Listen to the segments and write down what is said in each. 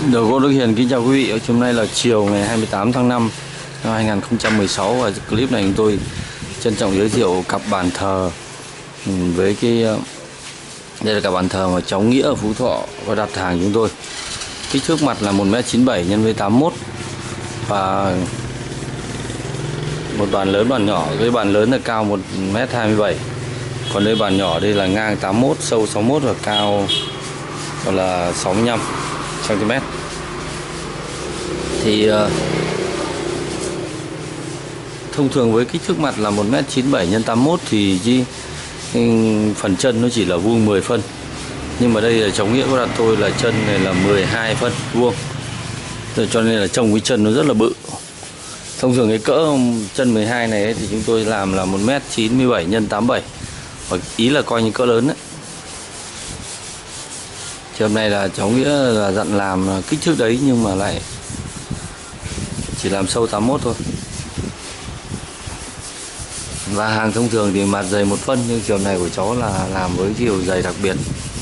Đầu gỗ Đức Hiền kính chào quý vị. Hôm nay là chiều ngày 28 tháng 5 năm 2016 và clip này chúng tôi trân trọng giới thiệu cặp bàn thờ với đây là cặp bàn thờ mà cháu Nghĩa ở Phú Thọ có đặt hàng chúng tôi. Kích thước mặt là 1m97 x 81 và một bàn lớn bàn nhỏ. Cái bàn lớn là cao 1m27, còn đây bàn nhỏ đây là ngang 81, sâu 61 và cao là 65 cm. Thì thông thường với kích thước mặt là 1m97 x 81 thì phần chân nó chỉ là vuông 10 phân, nhưng mà đây là cháu Nghĩa có đặt tôi là chân này là 12 phân vuông, cho nên là trông cái chân nó rất là bự. Thông thường cái cỡ chân 12 này ấy, thì chúng tôi làm là 1m97 x 87, hoặc ý là coi như cỡ lớn đấy. Thì hôm nay là cháu Nghĩa là dặn làm kích thước đấy nhưng mà lại chỉ làm sâu 81 thôi. Và hàng thông thường thì mặt dày 1 phân, nhưng chiều này của cháu là làm với chiều dày đặc biệt.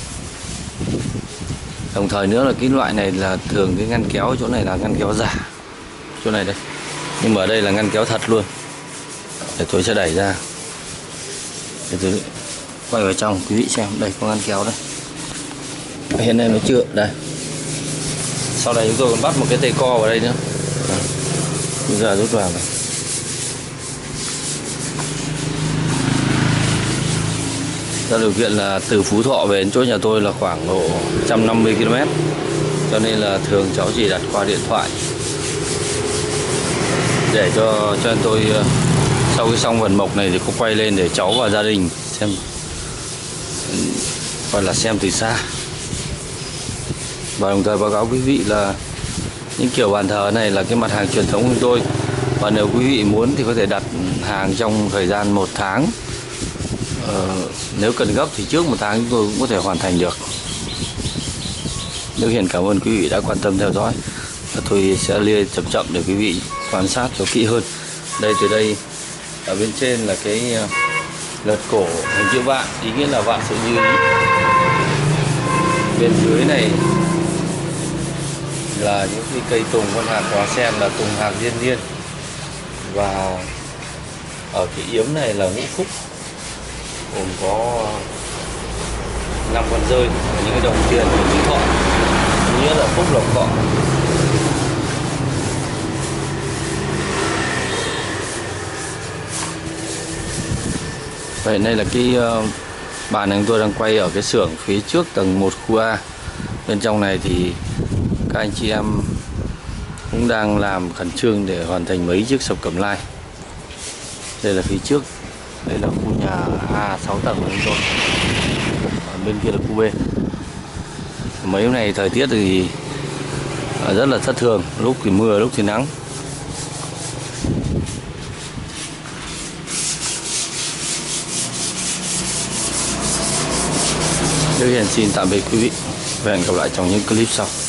Đồng thời nữa là cái loại này là thường cái ngăn kéo chỗ này là ngăn kéo giả, chỗ này đây, nhưng mà ở đây là ngăn kéo thật luôn. Để tôi sẽ đẩy ra để tôi quay vào trong quý vị xem. Đây có ngăn kéo đây, hiện nay nó chưa đây. Sau này chúng tôi còn bắt một cái tay co vào đây nữa. Bây giờ rút vào này. Ra điều kiện là từ Phú Thọ về đến chỗ nhà tôi là khoảng độ 150 km, cho nên là thường cháu chỉ đặt qua điện thoại để cho tôi sau cái xong phần mộc này thì có quay lên để cháu và gia đình xem, gọi là xem từ xa. Và đồng thời báo cáo quý vị là những kiểu bàn thờ này là cái mặt hàng truyền thống của tôi, và nếu quý vị muốn thì có thể đặt hàng trong thời gian 1 tháng. Nếu cần gấp thì trước 1 tháng chúng tôi cũng có thể hoàn thành được. Đức Hiền cảm ơn quý vị đã quan tâm theo dõi, và tôi sẽ lia chậm để quý vị quan sát cho kỹ hơn. Từ đây ở bên trên là cái lợt cổ hình chữ vạn, ý nghĩa là vạn sự như ý. Bên dưới này là những cái cây tùng con hạt hoa sen là tùng hạt diên niên, và ở cái yếm này là ngũ phúc, gồm có 5 con rơi và những cái đồng tiền của Phú Thọ, nghĩa là phúc lộc thọ. Vậy đây là cái bàn này tôi đang quay ở cái xưởng phía trước tầng 1 khu A. Bên trong này thì các anh chị em cũng đang làm khẩn trương để hoàn thành mấy chiếc sập cẩm lai. Đây là phía trước, đây là khu nhà A 6 tầng của chúng tôi. Bên kia là khu B. Mấy hôm nay thời tiết thì rất là thất thường, lúc thì mưa, lúc thì nắng. Đức Hiền xin tạm biệt quý vị và hẹn gặp lại trong những clip sau.